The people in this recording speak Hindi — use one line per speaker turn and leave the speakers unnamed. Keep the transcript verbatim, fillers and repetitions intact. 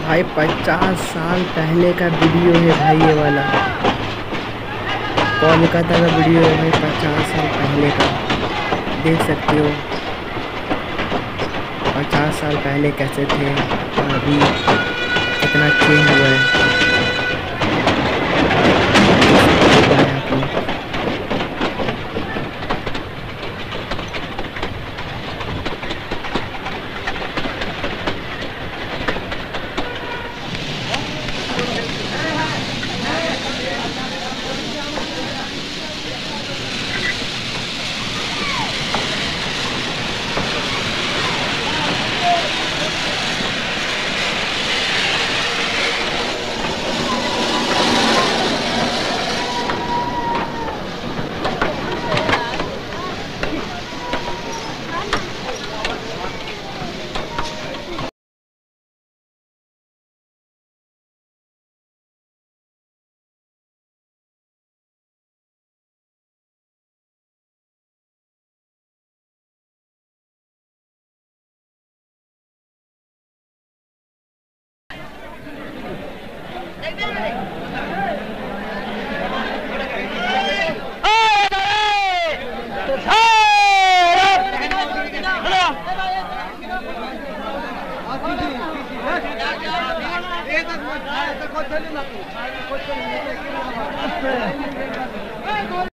भाई पचास साल पहले का वीडियो है भाई, ये वाला कोलकाता का वीडियो है भाई, पचास साल पहले का। देख सकते हो पचास साल पहले कैसे थे और अभी कितना चेंज हुआ है। आप लोग